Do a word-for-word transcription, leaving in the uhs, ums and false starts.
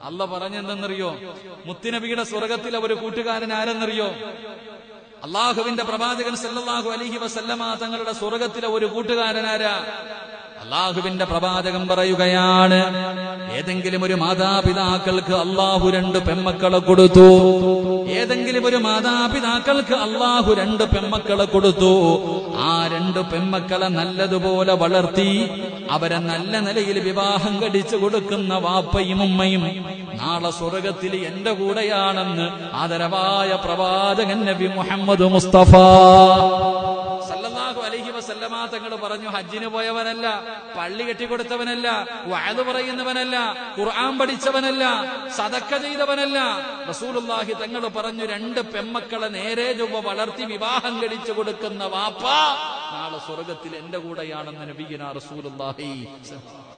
അല്ല പറഞ്ഞെന്തെന്നറിയോ? മുത്തുനബിയുടെ സ്വർഗത്തിലെ ഒരു കൂട്ടുകാരൻ ആരെന്നറിയോ? അള്ളാഹുവിന്റെ പ്രവാചകൻ സല്ലല്ലാഹു അലൈഹി വസല്ലമ തങ്ങളുടെ സ്വർഗത്തിലെ ഒരു കൂട്ടുകാരനാരാ? അള്ളാഹുവിന്റെ പ്രവാചകൻ പറയുകയാണ്, ഏതെങ്കിലും ഒരു മാതാപിതാക്കൾക്ക് അള്ളാഹു രണ്ട് പെമ്മക്കളെ കൊടുത്തു. ഏതെങ്കിലും ഒരു മാതാപിതാക്കൾക്ക് അള്ളാഹു രണ്ട് പെമ്മക്കളെ കൊടുത്തു. ആ രണ്ട് പെമ്മക്കളെ നല്ലതുപോലെ വളർത്തി അവരെ നല്ല നിലയിൽ വിവാഹം കഴിച്ചു കൊടുക്കുന്ന വാപ്പയും ഉമ്മയും നാളെ സ്വർഗത്തിൽ എന്റെ കൂടെയാണെന്ന് ആദരവായ പ്രവാചകൻ നബി മുഹമ്മദ് മുസ്തഫ സല്ലല്ലാഹു അലൈഹി വസല്ലമ തങ്ങൾ പറഞ്ഞു, ഹജ്ജിന് പോയവനല്ല, പള്ളി കെട്ടിക്കൊടുത്തവനല്ല, വഅദ് പറയുന്നവനല്ല, ഖുർആൻ പഠിച്ചവനല്ല, സദക്ക ചെയ്തവനല്ല. റസൂലുള്ളാഹി തങ്ങൾ പറഞ്ഞു, രണ്ട് പെമ്മക്കളെ നേരെ ചൊവ്വ വളർത്തി വിവാഹം കഴിച്ചു കൊടുക്കുന്ന വാപ്പ നാളെ സ്വർഗത്തിൽ എന്റെ കൂടെയാണെന്ന് നബിയുനാ റസൂലുള്ളാഹി.